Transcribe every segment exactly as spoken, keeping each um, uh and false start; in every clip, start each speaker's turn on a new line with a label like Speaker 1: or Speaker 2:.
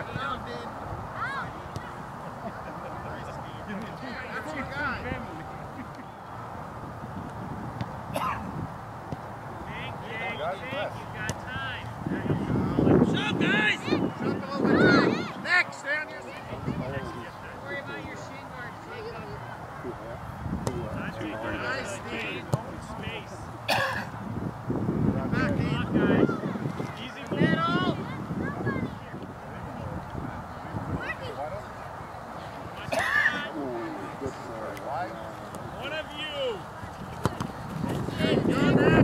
Speaker 1: That's your guy.
Speaker 2: Think, Jake, think, you've got time. Shove, guys!
Speaker 1: Shove a little bit tight. Next, stay on your seat.
Speaker 2: Don't worry about your shin guard, Jacob.
Speaker 1: Nice, Steve.
Speaker 2: Space.
Speaker 1: Back,
Speaker 2: Come
Speaker 1: Steve.
Speaker 2: on, guys. Easy middle. One of you.
Speaker 1: Hey, go back.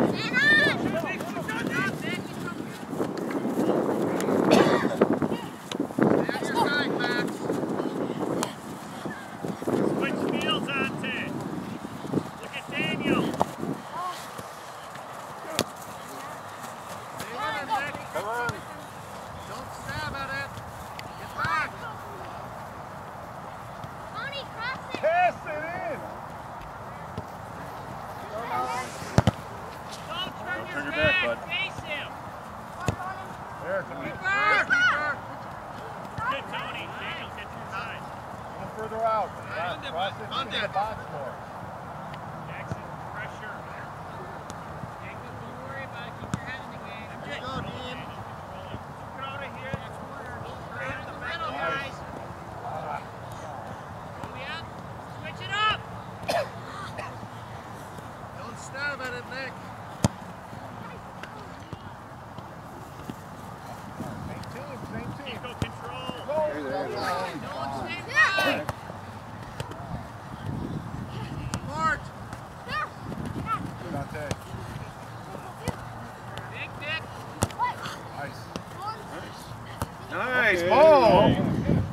Speaker 3: Nice ball! Nice,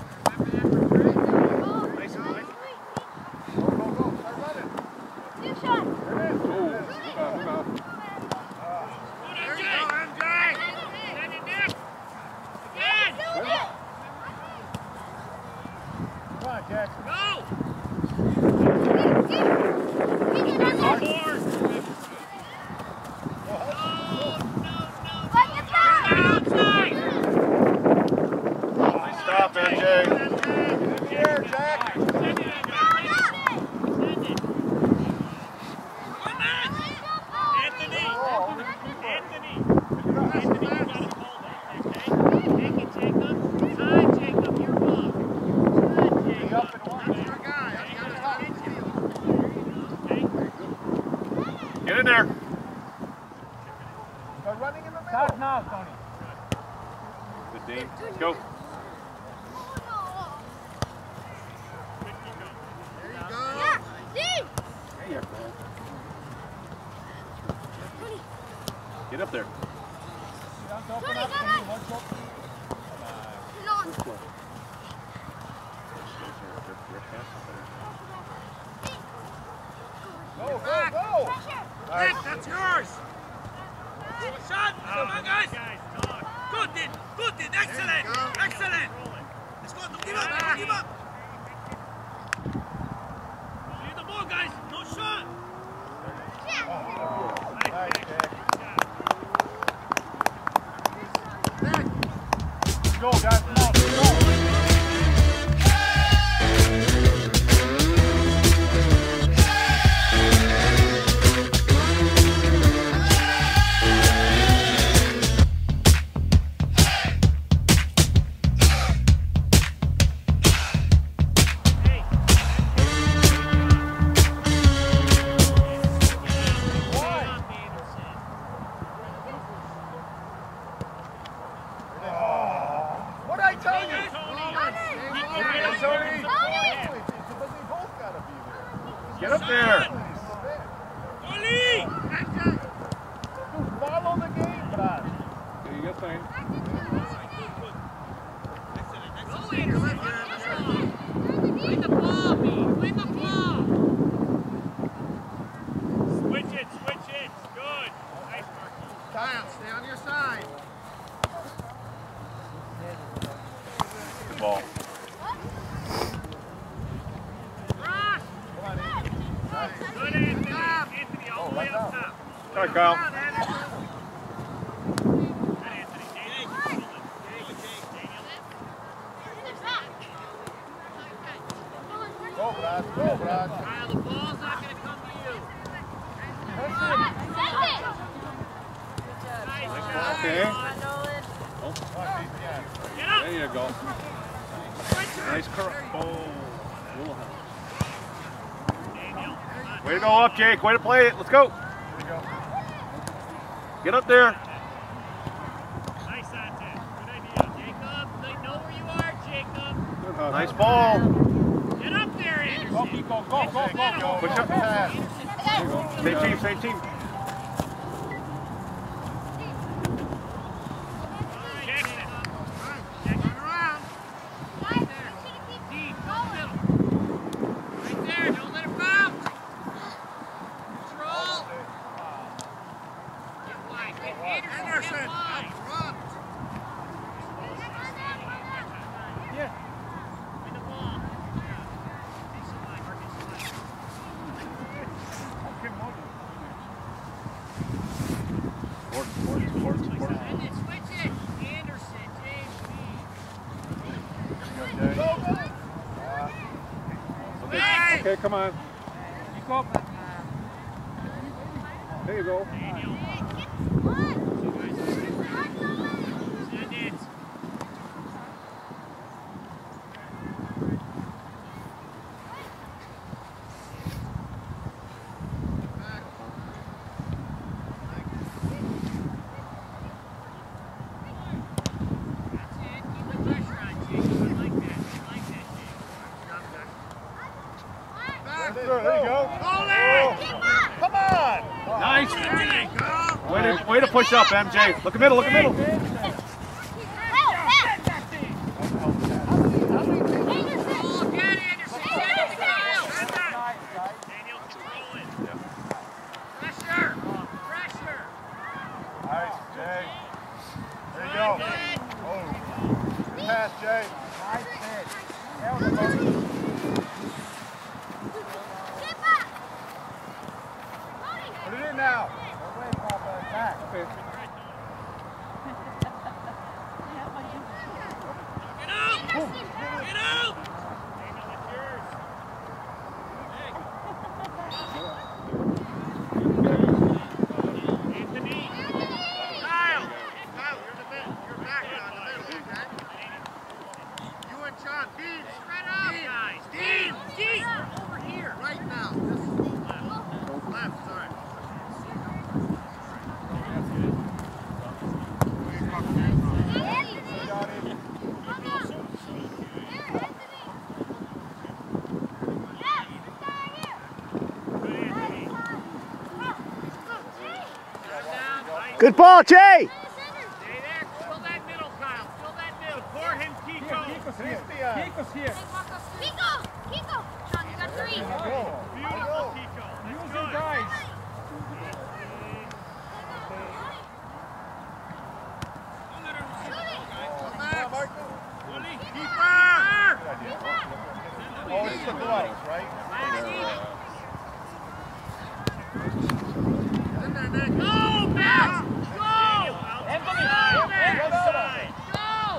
Speaker 3: nice. Go, go, go. Start running. There it is. Oh.
Speaker 1: There you go, M J.
Speaker 2: Send it, Nick. Again.
Speaker 3: Come on, Jackson.
Speaker 2: Go.
Speaker 3: Stop, M J. Here, Jack.
Speaker 2: Send it, Anthony. Anthony. Anthony. Anthony, you got to call that, okay? Take it, Jacob. Time, Jacob. You're wrong. Good, Jacob.
Speaker 1: That's your guy. I'm gonna stop his field.
Speaker 3: Get in there. Start running in the middle. Start now, Tony. Good, Dean. Let's go. Get up there.
Speaker 4: Tony, come on.
Speaker 3: Go, go, go!
Speaker 1: Nick, that's yours.
Speaker 2: Shot! Come on, guys! Good, Dean! Good, Dean! Excellent!
Speaker 1: There you go.
Speaker 2: Excellent! Let's go! Don't give up! Don't give up! Need the ball, guys! No shot!
Speaker 3: Nice, Jack. Let's go, guys. Come on, let's go. Get up there!
Speaker 2: Oli!
Speaker 3: Follow the game, Brad. There you go, Tony.
Speaker 2: Win the ball, B! Win the ball! Switch it, switch it! Good! Nice, Marky.
Speaker 1: Kyle, stay on your side.
Speaker 3: Good ball.
Speaker 2: Good, Anthony! Anthony, all the way up top!
Speaker 3: All right, Kyle.
Speaker 2: Good, Anthony. Daniel. Daniel. Brad. Go, Brad.
Speaker 3: Kyle, the ball's not going to come to you. Nice.
Speaker 5: Okay.
Speaker 3: Get up.
Speaker 5: There you go. Nice curl. Oh.
Speaker 6: Way to go up, Jake. Way to play it. Let's go. Get up there.
Speaker 3: Nice on that. Good idea. Jacob, they know where you are, Jacob.
Speaker 6: Nice ball.
Speaker 3: Get up there, Anderson.
Speaker 4: Go, Pico, go, go, go, go.
Speaker 6: Push up.
Speaker 3: Anderson.
Speaker 6: Same team, same team.
Speaker 5: Okay, come on.
Speaker 4: Pico up.
Speaker 5: There you go.
Speaker 2: There you go. Come on.
Speaker 6: Nice. Way to, way to push up, M J. Look at middle, look at middle.
Speaker 2: Nice, Jay. There you go. Oh. Good pass, Jay.
Speaker 4: Nice hit. Hell, the
Speaker 2: Put it in now.
Speaker 4: No way, Papa. Attack.
Speaker 5: Okay.
Speaker 3: Get out! Get out! Anthony! Kyle!
Speaker 1: Kyle, you're the mid. You're back now in the middle, okay? You and John, Dean.
Speaker 3: Spread out, guys! Dean! Dean! We're over here!
Speaker 1: Right now. This is left. Left, sorry.
Speaker 6: Good ball, Jay.
Speaker 3: Stay there. Fill that middle, Kyle. Fill that middle. For him, Kiko.
Speaker 4: Pico's here. Pico's here.
Speaker 3: Kiko! Kiko! Sean, you got three. Beautiful, Kiko.
Speaker 4: Use
Speaker 3: That's
Speaker 4: your
Speaker 3: good.
Speaker 4: guys.
Speaker 2: Oh, it's the gloves, right?
Speaker 3: Go, Max! Go!
Speaker 4: Anthony!
Speaker 3: Go, Max!
Speaker 4: Anthony!
Speaker 3: Go!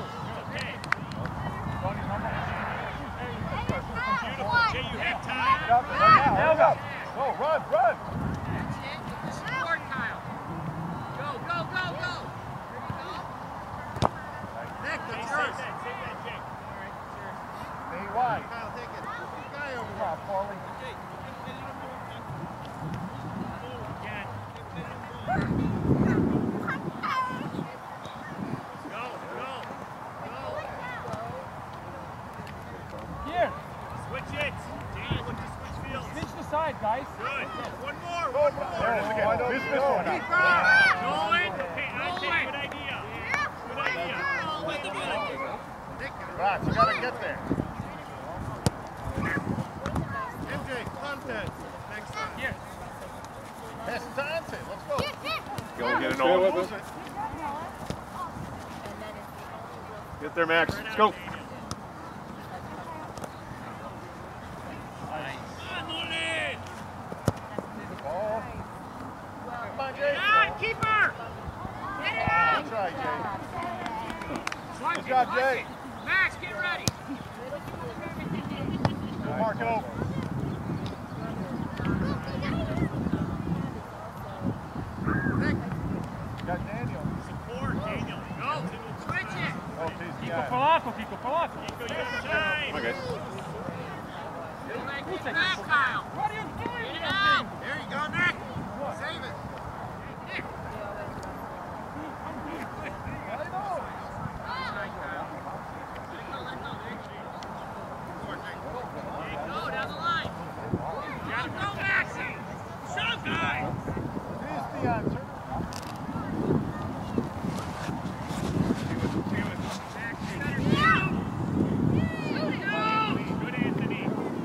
Speaker 3: Beautiful, Jay, you have time.
Speaker 2: Get up, run now, hold up. Go, run, run.
Speaker 3: Support, Kyle. Go, go, go, go.
Speaker 1: Nick,
Speaker 3: There you
Speaker 1: that's
Speaker 3: go.
Speaker 1: yours.
Speaker 3: Save that, save that, Jake.
Speaker 2: Stay wide.
Speaker 1: Kyle, take it. Guy over
Speaker 2: Come
Speaker 1: there.
Speaker 2: on, Paulie.
Speaker 3: Again. Go, go, go.
Speaker 4: Here.
Speaker 3: Switch it. Jay, look to switch fields.
Speaker 4: Switch the side, guys.
Speaker 3: Good. One more,
Speaker 2: Go,
Speaker 3: one
Speaker 2: Brad.
Speaker 3: more.
Speaker 2: There it is again. This, this one.
Speaker 1: Keep
Speaker 2: now.
Speaker 1: on.
Speaker 3: Going. Okay, I say good idea. Good idea.
Speaker 1: Nick,
Speaker 2: Brad, you gotta get there.
Speaker 1: M J, content. Next time.
Speaker 3: Here.
Speaker 2: Pass it to Ante. Let's go.
Speaker 6: Go get an
Speaker 5: Stay with
Speaker 6: all.
Speaker 5: us.
Speaker 6: Get there, Max. Let's go.
Speaker 2: Good ball. Come on, Jay.
Speaker 3: Out, keeper. Get it out.
Speaker 2: Good try, Jay.
Speaker 3: Swipe
Speaker 2: Good
Speaker 3: it,
Speaker 2: job,
Speaker 3: swipe
Speaker 2: Jay.
Speaker 3: it. Max, get ready.
Speaker 2: Go, Marco.
Speaker 4: Kiko, polako, Kiko, polako.
Speaker 2: Kiko, you have time.
Speaker 6: Okay.
Speaker 1: Get back, Kyle.
Speaker 4: What are you doing?
Speaker 1: Get it out. There you go, Nick. Save it.
Speaker 3: Go down the line. Gotta go, Maxie. Shove, guy.
Speaker 2: Good, Anthony.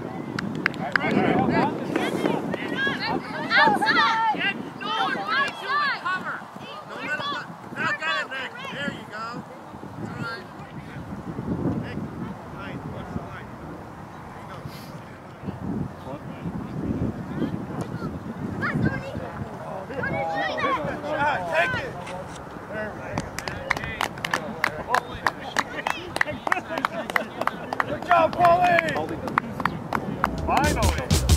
Speaker 3: Outside. Get Nolan. What are you doing? Cover.
Speaker 1: No, let him go. Now got it, Nick. There you go. It's all right. Nick, line. Watch the line. There you go. Shot, take it. Good job, Paulie. Finally.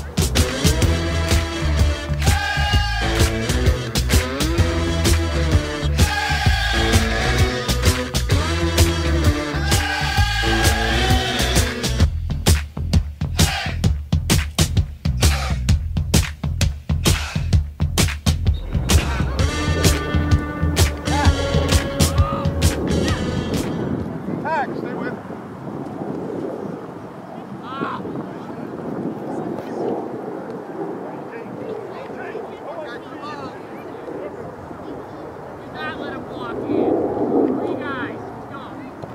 Speaker 1: Tack, stay with it.
Speaker 3: Do not let him walk in. Three guys. Let's go.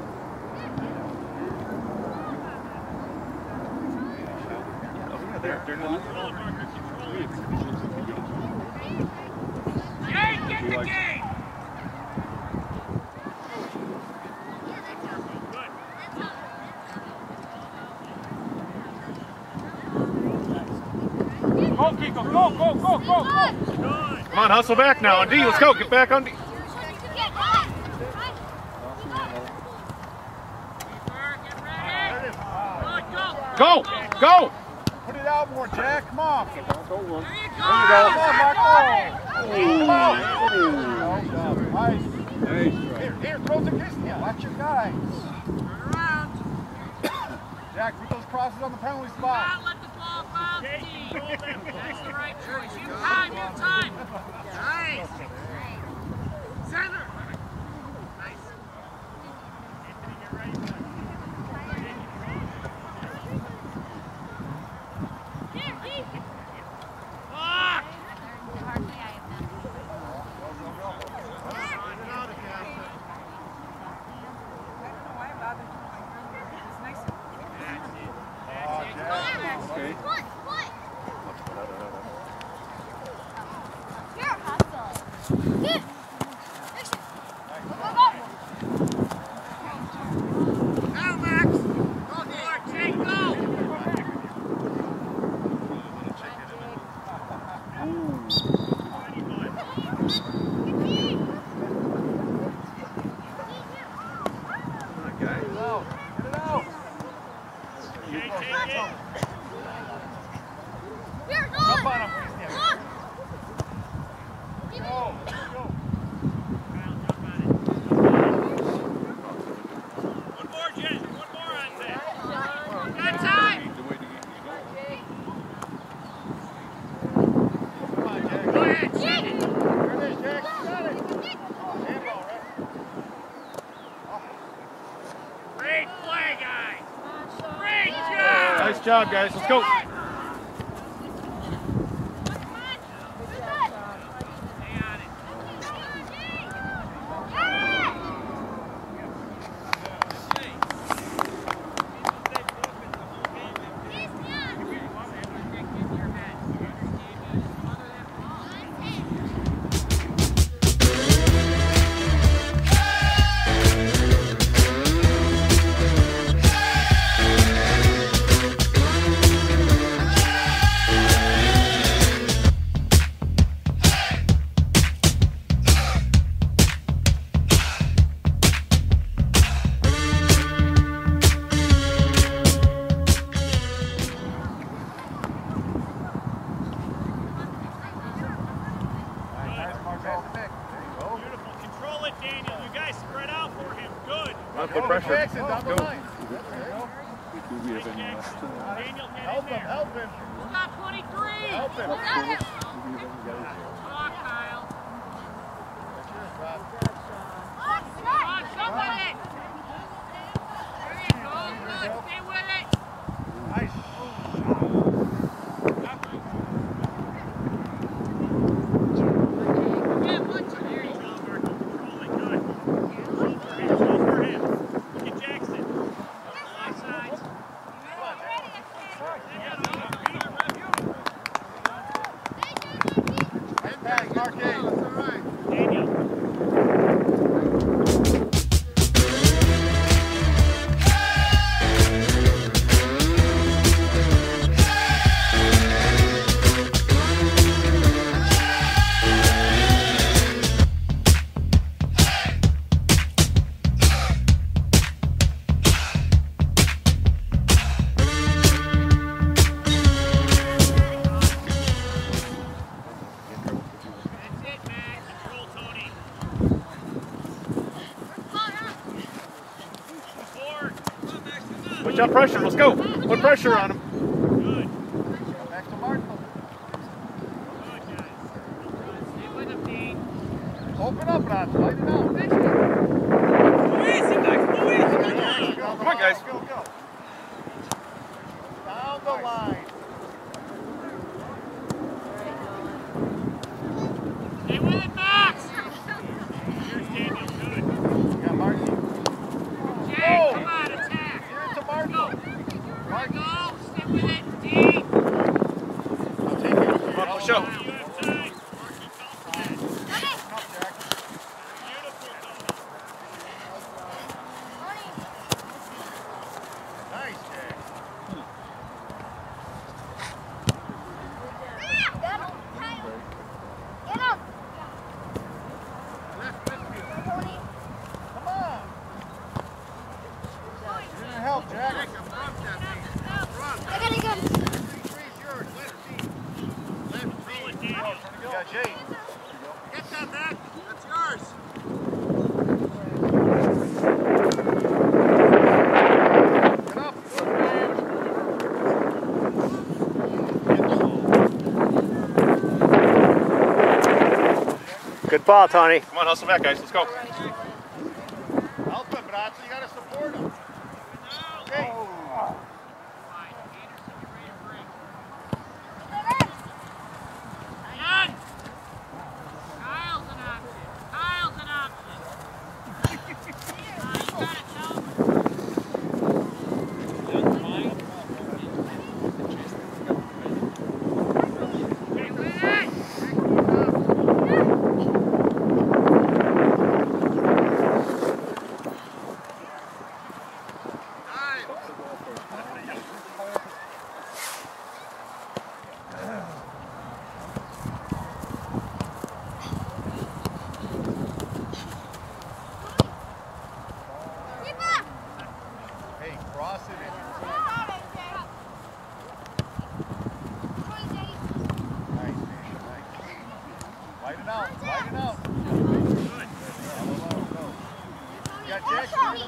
Speaker 6: They're, they're not.
Speaker 3: Jay, get the game.
Speaker 4: Go, Kiko, go, go, go, go, go.
Speaker 6: Come on, hustle back now. On D, let's go. Get back on D. Go! Go!
Speaker 1: Put it out more, Jack. Come on.
Speaker 3: There you
Speaker 1: There
Speaker 3: go.
Speaker 1: you go. Come on, Marco. Come on. Nice. Here, here, throw to Christian. Watch your guys. Turn around. Jack, put those crosses on the penalty
Speaker 3: Do
Speaker 1: spot.
Speaker 3: not let the ball bounce deep. That's the right choice. You have time, you have time.
Speaker 1: Nice. Center.
Speaker 3: Nice.
Speaker 2: Anthony, get ready.
Speaker 3: Ah!
Speaker 6: Okay.
Speaker 1: Now, Max.
Speaker 3: Go, Lord. Jay, go.
Speaker 2: Jay, take it.
Speaker 1: Jump on him, Christian. Go. Go.
Speaker 2: Kyle, jump on it. One more, Jen. One more on that.
Speaker 3: Got time.
Speaker 1: Come on, Jack.
Speaker 3: Go ahead. Jay.
Speaker 1: There it is, Jack. You got it. Handball, right?
Speaker 3: Great play, guys. Great job.
Speaker 6: Nice job, guys. Let's go.
Speaker 1: Jackson, down the line.
Speaker 2: Daniel, get in
Speaker 1: Help him,
Speaker 2: there.
Speaker 1: help him.
Speaker 3: Stop twenty-three!
Speaker 1: Help him.
Speaker 3: Come on, Kyle.
Speaker 1: That's yours, Rob.
Speaker 3: Come on, somebody! There you go, good. Stay with it.
Speaker 1: Nice.
Speaker 3: Yeah, bunch of there you go.
Speaker 2: Controlling, good. Here, go for him. Look at Jackson. High sides.
Speaker 1: Right back, Marquez. All right.
Speaker 2: Daniel.
Speaker 3: That's it, Max.
Speaker 2: Control, Tony. Forward.
Speaker 6: Put up pressure. Let's go. Put pressure on him.
Speaker 2: Good.
Speaker 1: Back to Martin.
Speaker 2: Good, guys.
Speaker 3: Stay with him, Dean.
Speaker 1: Open up, Rob. Light it out.
Speaker 6: Come on, guys.
Speaker 1: Go, go. Down the line.
Speaker 3: Stay with it, Max.
Speaker 2: Here's Daniel. Good.
Speaker 1: You got Martin.
Speaker 3: Jay,
Speaker 1: Oh.
Speaker 3: come on, attack.
Speaker 1: Here to Martin.
Speaker 3: Go. There you go. Stay with it, Dean.
Speaker 1: I'll take it.
Speaker 6: Come on, push up.
Speaker 2: You have time.
Speaker 1: Open up, Jack.
Speaker 2: Beautiful, Tony.
Speaker 1: Nice, Jack. Come on. You're gonna help, Jack.
Speaker 2: Roll it, Daniel.
Speaker 1: You got Jay.
Speaker 3: Get that back. That's yours.
Speaker 1: Get up.
Speaker 6: Good ball, Tony. Come on, hustle back, guys. Let's go.
Speaker 1: Help him, Brazzi. You gotta support him. Okay.
Speaker 3: Ian. Kyle's an option. Kyle's an option. Uh, you gotta tell him. Stay with it.
Speaker 1: Hey, cross it in. Nice, man. Nice. Light it out. Light it out.
Speaker 2: Good.
Speaker 1: Go, go, go. You got Jackson.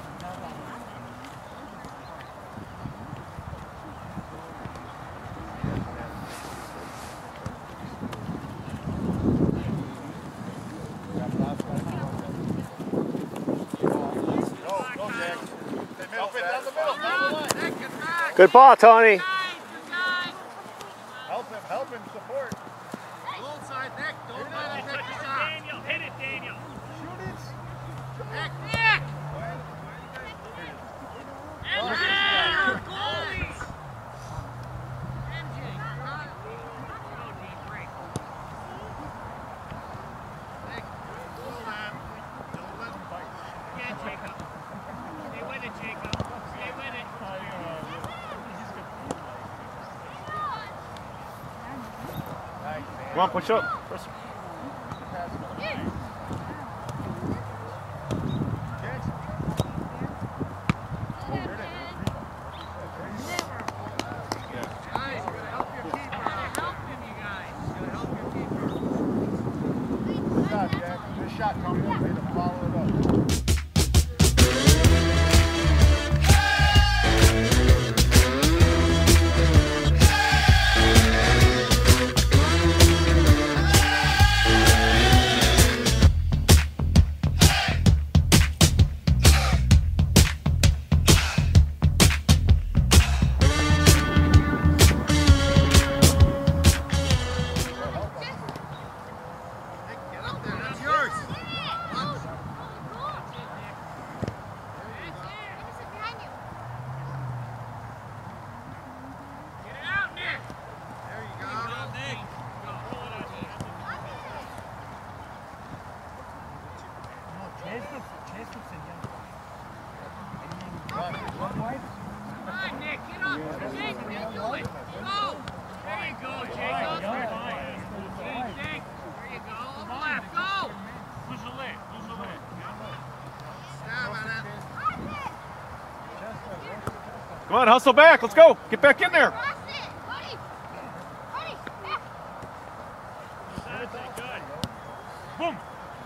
Speaker 6: Good ball, Tony.
Speaker 1: Help him, help him, support.
Speaker 3: Goal side, Nick. Don't let him
Speaker 2: Touch
Speaker 3: pick
Speaker 2: it,
Speaker 3: this up.
Speaker 2: Daniel. Hit it, Daniel.
Speaker 1: Shoot it.
Speaker 3: Nick, Nick! And there! Goalies! M J, go, Dean, break. Nick, hold on. Don't let him fight. Yeah, Jacob. Stay with it, Jacob. Stay with it.
Speaker 1: Nice, man.
Speaker 6: Come on, push up. Press.
Speaker 1: Jackson.
Speaker 3: Guys, you gotta help your keeper. You gotta help him, you guys. You gotta help your keeper.
Speaker 1: Good shot, Jack. Good shot, Tony. Way to follow it up.
Speaker 6: Come on, hustle back. Let's go. Get back in there.
Speaker 4: Boom.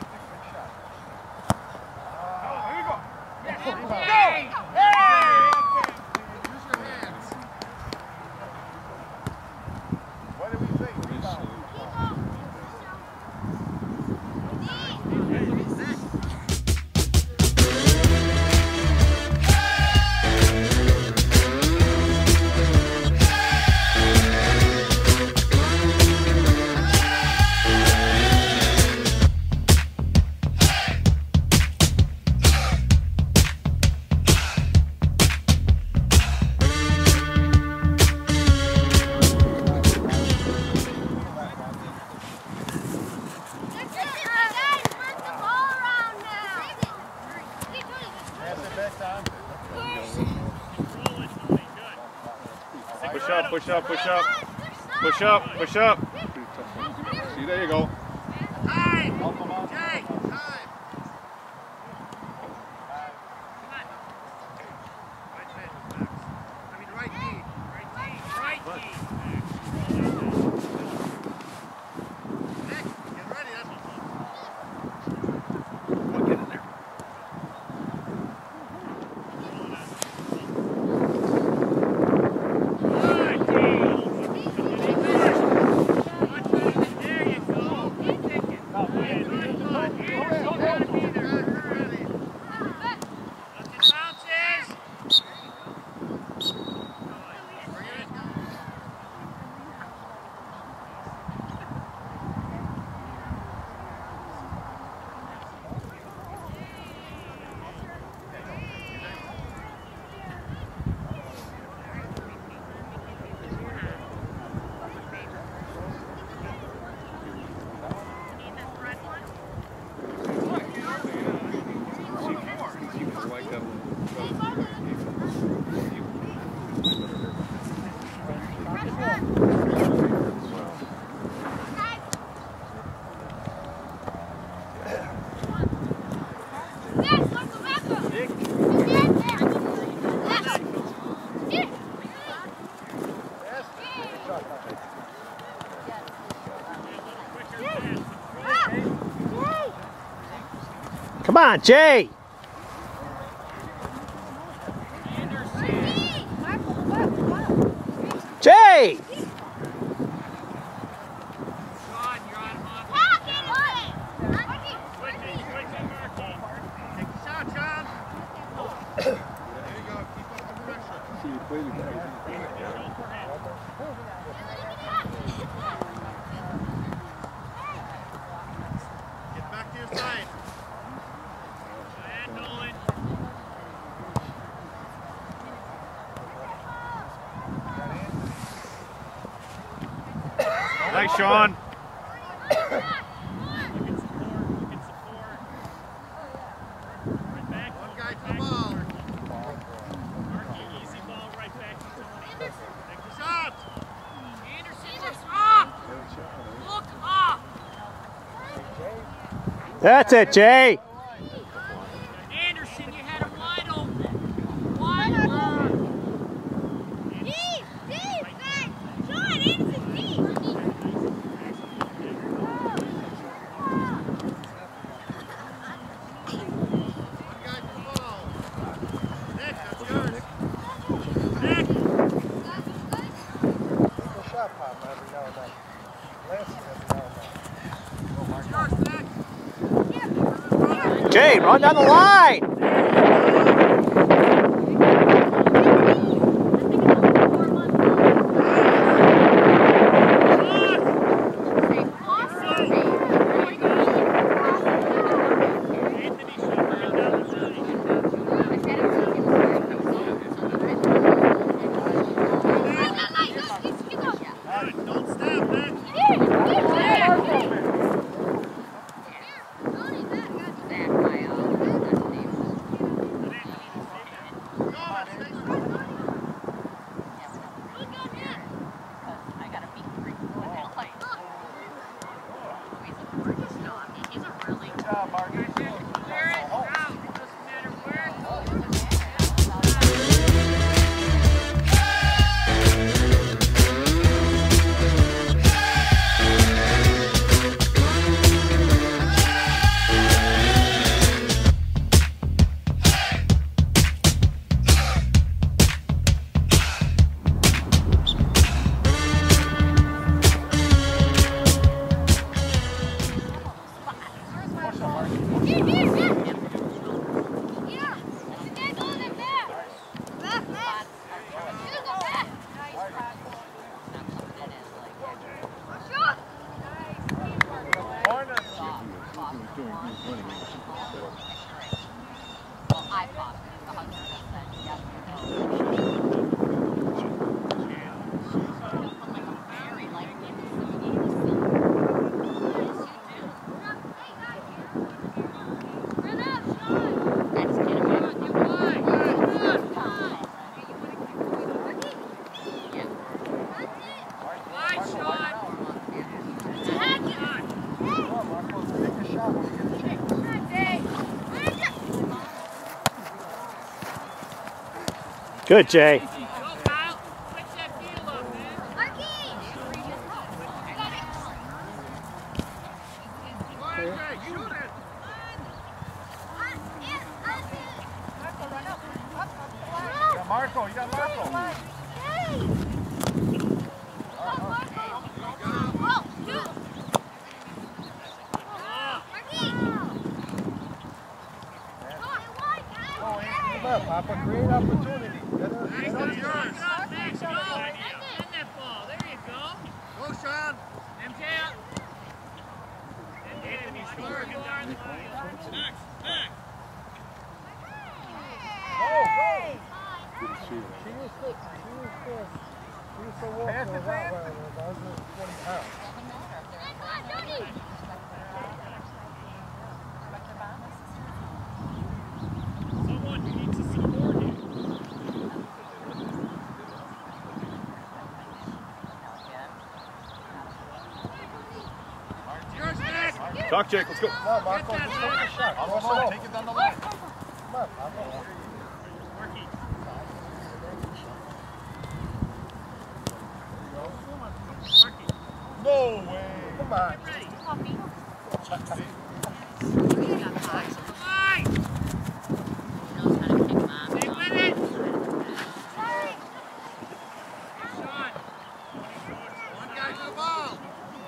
Speaker 1: What do we think?
Speaker 6: Push up, push up, push up. Push up, push up. See, there you go.
Speaker 3: Time! Jay! Time! Right hand, Max. I mean, right knee. Right knee. Right knee. Nick, get ready. That's
Speaker 6: Come on, get in there.
Speaker 7: Come on, Jay! Jay!
Speaker 3: Get back to your side.
Speaker 6: Nice, Sean.
Speaker 3: One guy to the ball.
Speaker 2: Easy ball right back to Tony.
Speaker 3: Take the shot.
Speaker 2: Anderson, look up! Look up!
Speaker 7: That's it, Jay!
Speaker 2: Anderson, you had him wide open. Wide open.
Speaker 8: Deep, deep, back. Sean, Anderson, deep.
Speaker 3: One guy to the ball. Nick, that's yours. Nick.
Speaker 1: Little shot pop every now and then. Last every now and then.
Speaker 3: It's yours, Nick.
Speaker 7: Jay, run down the line!
Speaker 3: Don't stop, Nick.
Speaker 8: Back by, uh, what's his name?
Speaker 7: Good, Jay.
Speaker 3: Go, Kyle. Switch that field up, man.
Speaker 1: Shoot it. You got Marco, you got Marco. Come on, Papa, great opportunity. Get up, get up.
Speaker 3: Yours. Max, go. Send that ball. There you go.
Speaker 1: Go, Sean.
Speaker 3: M J up. Anthony, slower you are in the field. Max, Max.
Speaker 1: Go, go.
Speaker 6: Good to see you.
Speaker 1: She was good. She was good. She was so well. Pass it, pass it. I was just twenty pounds.
Speaker 2: Someone who needs to support him.
Speaker 3: Yours, Max.
Speaker 6: Talk, Jake. Let's go.
Speaker 1: Come on, Marco. Just take the shot. Come on, take it down the line. Come on, Papa. No way. Come on.
Speaker 3: Get ready.
Speaker 8: Coffee.
Speaker 3: Come on. Stay with it. Sean. One guy to the ball.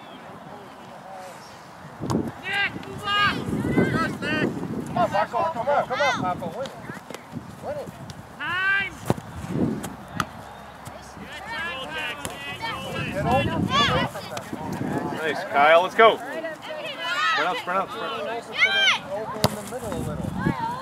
Speaker 3: Nick, move on. Yours, Nick.
Speaker 1: Come on, Marco. Come on, come on, Papa. Win it. Win it.
Speaker 3: Time.
Speaker 1: Get over. Get away from that.
Speaker 6: Nice, Kyle. Let's go. Sprint out, sprint out, sprint out.
Speaker 1: Over in the middle a little.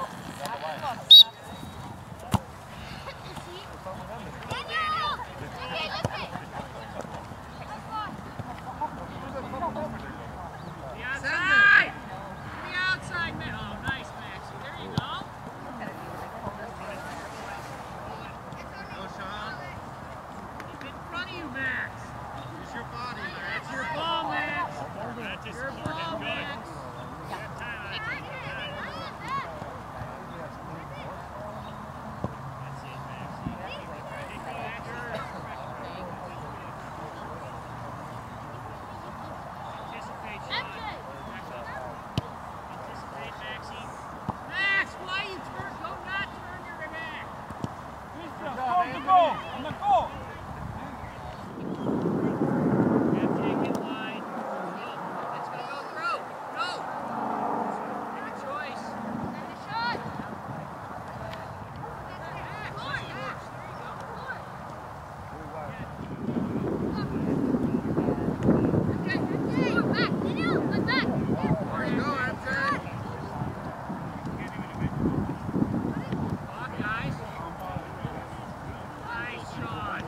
Speaker 3: The outside. The outside man. Oh, nice, Maxie. There you go. Go, Sean. Keep it in front of you, Max. Use your body. That's your ball, Max.
Speaker 2: That's just
Speaker 3: Your
Speaker 2: support
Speaker 3: ball,
Speaker 2: him good.
Speaker 3: Max.
Speaker 2: Got time on it. That's it, Maxie. Take the action. Anticipate, Sean. Anticipate, Maxie.
Speaker 3: Max, why you turn? Go not turn your back.
Speaker 4: On the goal! On the goal!
Speaker 3: Have take it wide. Go. Let's go, go through. Go. Make a choice. Come on, guys. Nice shot.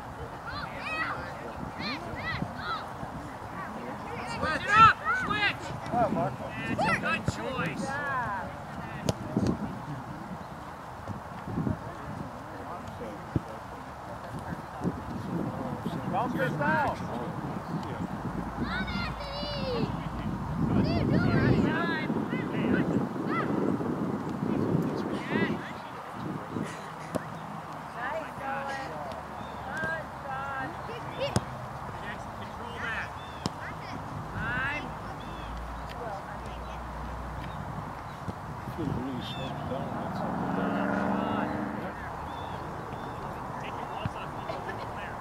Speaker 3: Switch it up. Switch.
Speaker 1: Come on, Marco.
Speaker 3: That's a good choice.
Speaker 1: Bounce this down.
Speaker 3: Jackson, control that. Time.
Speaker 6: Feels really slowed down.
Speaker 2: Take your gloves off. You can go there.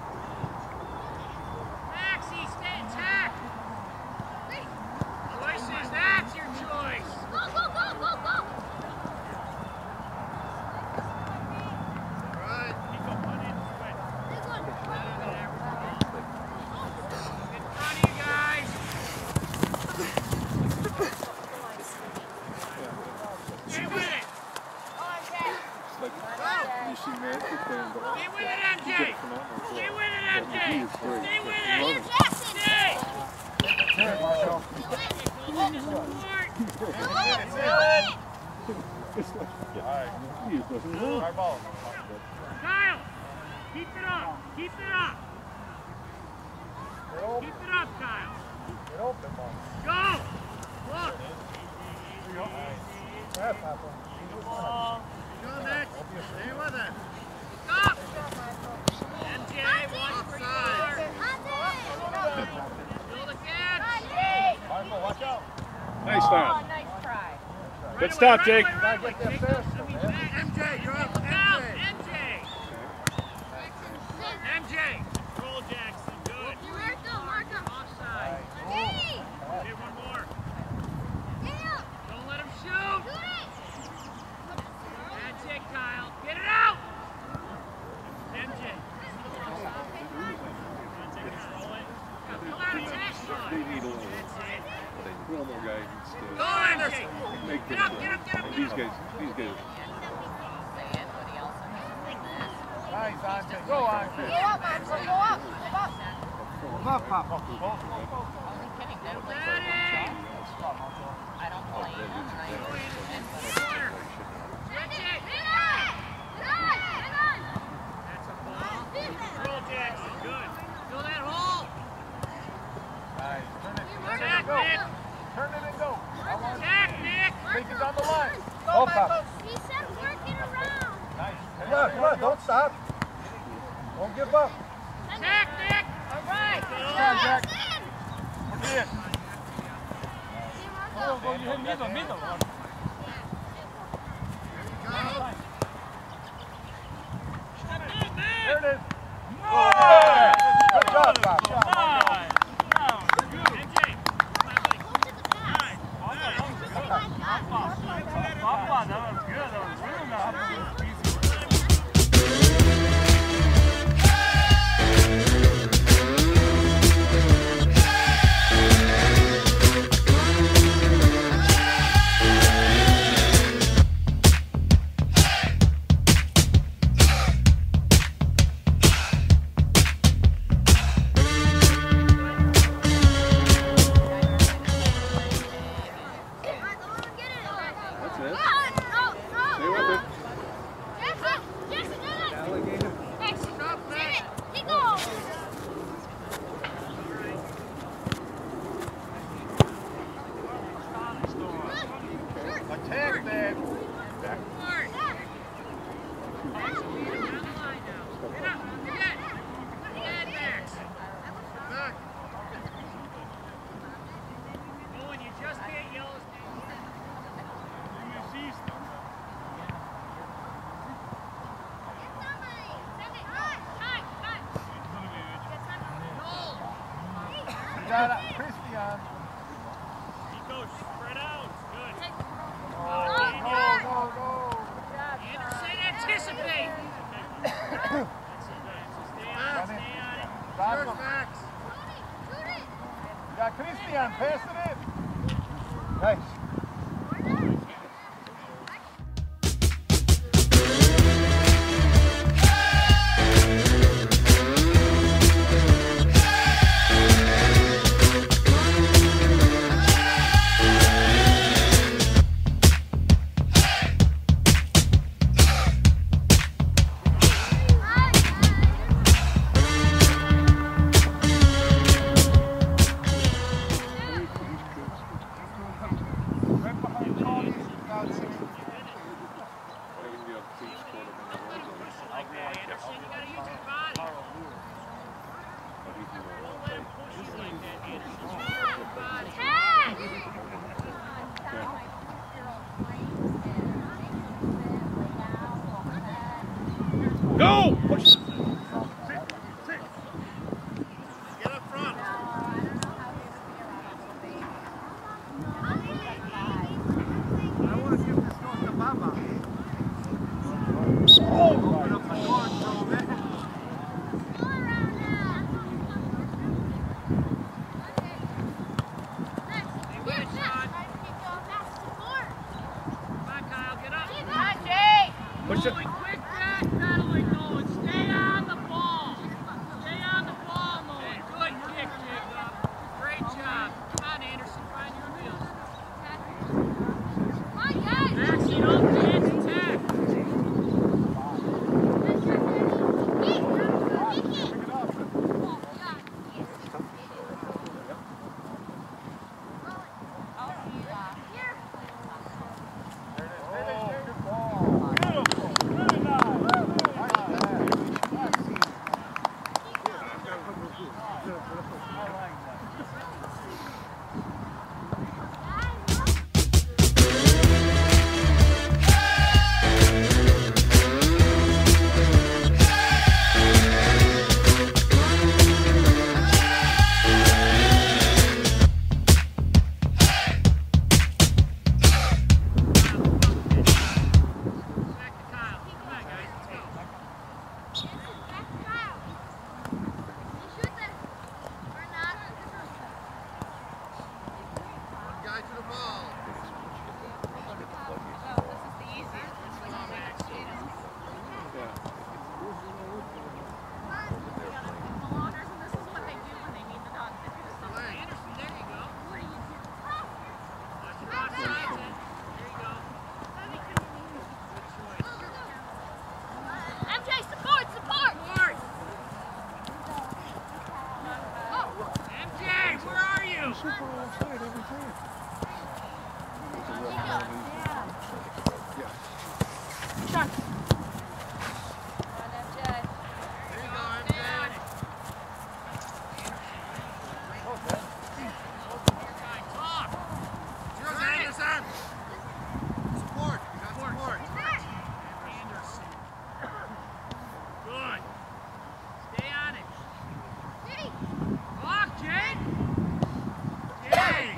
Speaker 3: Maxie, stay intact. Choices, that's your choice. Right.
Speaker 2: Keep up on it. Good.
Speaker 3: Better than ever. In front of you guys. Stay with it.
Speaker 6: It's like, you see Nancy playing, but
Speaker 3: Stay with it, M J.
Speaker 6: from out there.
Speaker 3: Stay with it, M J.
Speaker 6: He is great.
Speaker 3: Stay with
Speaker 6: Love
Speaker 3: it.
Speaker 6: him.
Speaker 3: Stay.
Speaker 1: Here, Marco.
Speaker 3: Support.
Speaker 6: It's like,
Speaker 1: All right.
Speaker 6: he doesn't
Speaker 1: All
Speaker 6: know.
Speaker 1: right, ball.
Speaker 3: Kyle, keep it up. Keep it up.
Speaker 1: Get open.
Speaker 3: Keep it up, Kyle.
Speaker 1: Get open, ball.
Speaker 3: Go. Look.
Speaker 1: Yeah, Papa.
Speaker 3: Go, Nick. Stay with it. Stop.
Speaker 6: Good stop, Jake.
Speaker 1: Gotta get there fast, man.
Speaker 3: M J, you're up.
Speaker 2: Now,
Speaker 3: M J.
Speaker 2: M J. M J. Roll, Jackson. Good. Offside. Get one more. Don't let him shoot. That's it, Kyle. Get it out. M J. Come out of task shot.
Speaker 6: They need a little,
Speaker 2: That's it.
Speaker 6: a little more guidance
Speaker 2: Go,
Speaker 6: to
Speaker 2: Anderson.
Speaker 6: make
Speaker 2: Get
Speaker 6: things
Speaker 2: up, get up, get up,
Speaker 6: and
Speaker 2: get
Speaker 6: these
Speaker 2: up.
Speaker 6: guys, these guys.
Speaker 1: Nice, Andre. Go, Andre.
Speaker 8: Go up, Marco, go up. Go up.
Speaker 1: Come on, Pop. Go, go, go.
Speaker 2: Daddy.
Speaker 9: I don't play him.
Speaker 2: Corner. Stretch it. That's a ball. Roll, Jackson. Good. Fill that hole.
Speaker 1: Nice. Turn it. Turn it
Speaker 2: Attack,
Speaker 1: and go.
Speaker 2: Nick.
Speaker 1: Turn it and go. I want
Speaker 2: Attack, Nick.
Speaker 1: take it down the line.
Speaker 8: Go,
Speaker 1: Go,
Speaker 8: Marco.
Speaker 1: Pop.
Speaker 8: He said work it around.
Speaker 1: Nice. Come on, come on. Don't stop. Don't give up.
Speaker 2: Attack, Nick. All right.
Speaker 1: Come on, Jack. Put it in.
Speaker 4: Go, go, you hit middle, middle.
Speaker 1: There it is.
Speaker 4: Nice!
Speaker 1: Good job, Pop.
Speaker 4: Nice! Good.
Speaker 2: M J. Come on, buddy. Nine.
Speaker 4: Papa, that was good. That was real nice.
Speaker 1: Attack, man. You got it. Christian.
Speaker 2: Nico, spread out. Good.
Speaker 1: Oh, go, go, go.
Speaker 2: Anderson, anticipate. That's it, stay on it, stay on it.
Speaker 1: Stop him. You got Christian. Pass it in. Nice.
Speaker 6: Go! Push.
Speaker 3: Get up front.
Speaker 1: I want to give this going to Baba. Open up my door and throw it in.
Speaker 2: Come on, Kyle, get up.
Speaker 6: Push it.
Speaker 2: Quick back, Natalie, Nolan, stay out.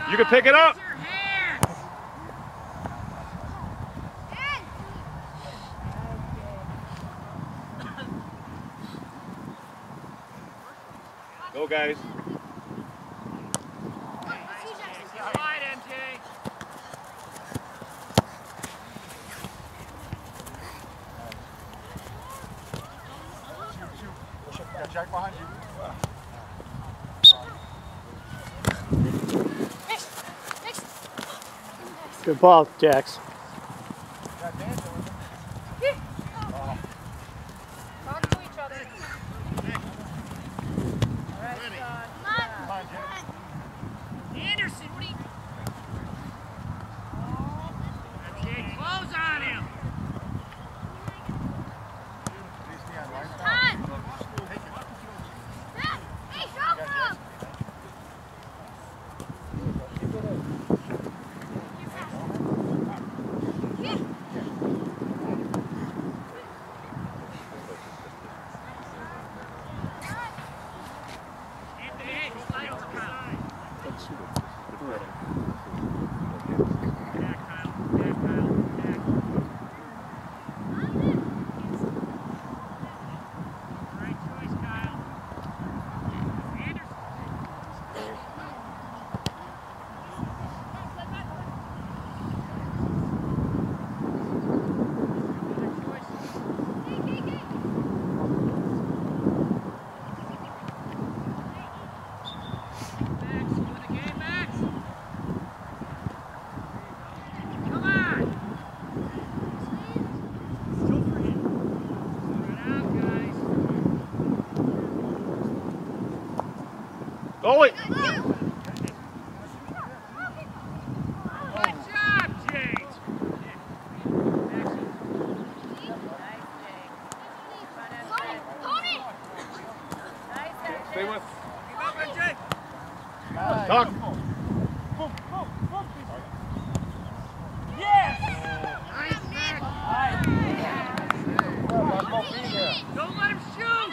Speaker 6: You can pick it up. Go, guys.
Speaker 3: Wide, M J.
Speaker 1: Got Jack behind you.
Speaker 7: Good ball, Jax.
Speaker 1: Got Dan doing it.
Speaker 9: Talk to each other. All right, John.
Speaker 1: Come on, Jack.
Speaker 3: Anderson, what are you... M J, close on him.
Speaker 6: Goalie.
Speaker 3: Good job, Jade.
Speaker 6: Stay with.
Speaker 3: Keep up, M J.
Speaker 6: Tuck.
Speaker 3: Yes. Nice, Mac. Don't let him shoot.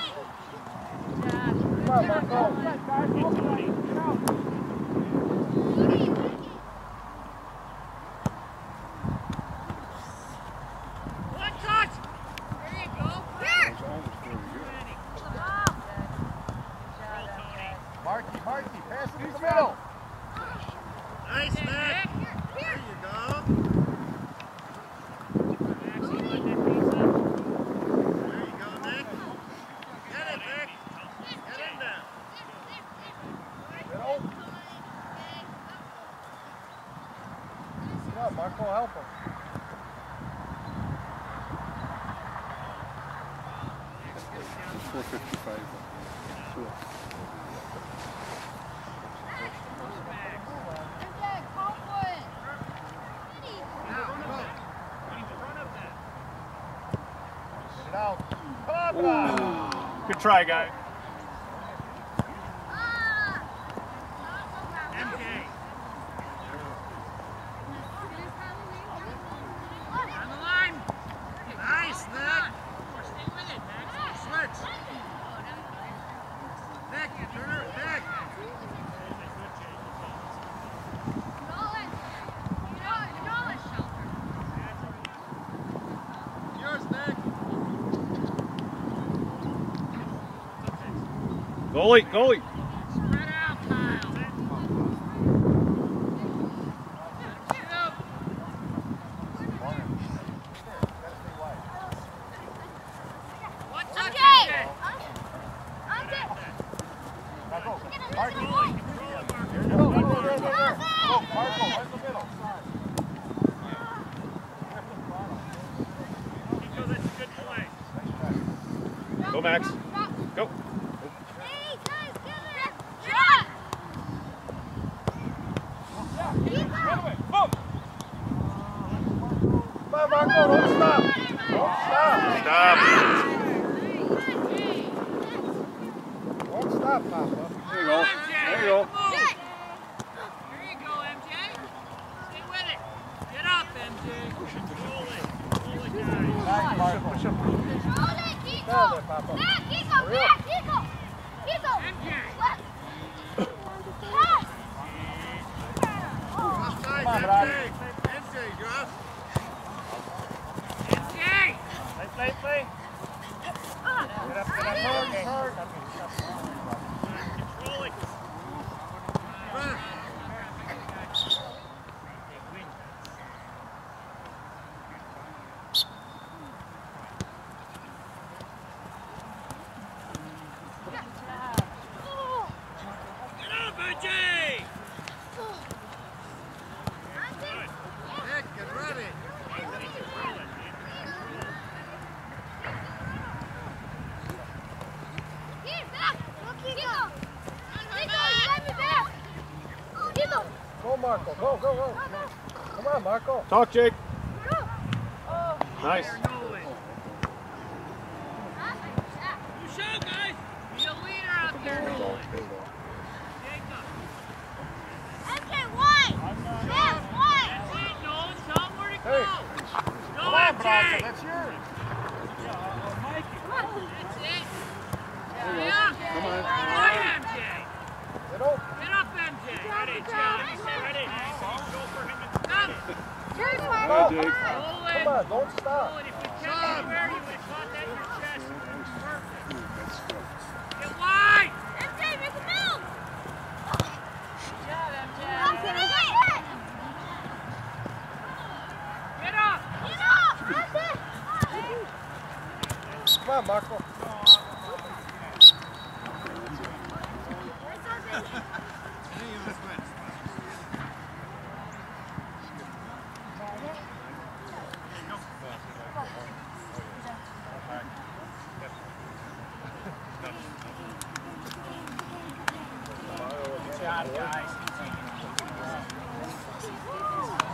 Speaker 3: One touch. There you go. Here.
Speaker 1: Marky, Marky, pass it in the middle.
Speaker 3: Nice, Mac. There you go. There you go, Nick. Get it, Nick. Get in there.
Speaker 1: Middle. Yeah, Marco, help him.
Speaker 6: four fifty-five. Sure.
Speaker 1: Get it out. Come on.
Speaker 6: Good try, guy.
Speaker 3: M J. On the line. Nice, Nick. Stay with it, Max. Switch. Nick, turn her, Nick. Yours, Nick.
Speaker 6: Goalie, goalie.
Speaker 3: Spread out, Kyle. Shoot. One touch,
Speaker 8: Okay.
Speaker 3: M J.
Speaker 1: Now go. Marky.
Speaker 3: Control it, control it, Mark.
Speaker 1: Here you go. Go, go, go, go, go. Go, Marco, right in the middle.
Speaker 3: Nico, that's a good play.
Speaker 6: Go, Max. Go.
Speaker 1: Come on, Marco, don't stop. Don't stop.
Speaker 6: Stop.
Speaker 1: Don't stop, Papa.
Speaker 6: There you go. There you go.
Speaker 3: There you go, M J. Stay with it. Get up, M J. Roll it. Roll it, guys.
Speaker 1: Nice, Marco. Push up, push up. Down there, Papa.
Speaker 3: M J.
Speaker 1: bravi.
Speaker 4: Play, play, play. Get up, get up. Okay.
Speaker 2: Control it.
Speaker 1: Go, Marco. Go, go, go. Come on, Marco.
Speaker 6: Talk, Jake. Nice.
Speaker 2: You show, guys. Be a leader out there, Nolan. Jacob.
Speaker 8: M J, wide! Yes, wide!
Speaker 2: That's it, Nolan. Tell him where to go.
Speaker 1: Hey.
Speaker 2: Go,
Speaker 1: Come on,
Speaker 2: M J.
Speaker 1: Bronco. That's yours.
Speaker 2: That's it.
Speaker 6: Come
Speaker 2: Yeah.
Speaker 6: on.
Speaker 2: Right, M J.
Speaker 1: Get up.
Speaker 2: Get up, M J. Ready, John. Stay ready. Go for him and
Speaker 8: Come! Cheers,
Speaker 6: All
Speaker 8: Marco!
Speaker 6: right, Jake.
Speaker 2: Nolan.
Speaker 1: Come on, don't stop.
Speaker 2: Nolan, if you kept anywhere, you would have caught that in your chest. Perfect. Get wide.
Speaker 8: M J, make a move!
Speaker 9: Good job, M J.
Speaker 8: Get
Speaker 2: Get up.
Speaker 8: up! That's it!
Speaker 1: Come on, Marco.
Speaker 2: Good job, guys.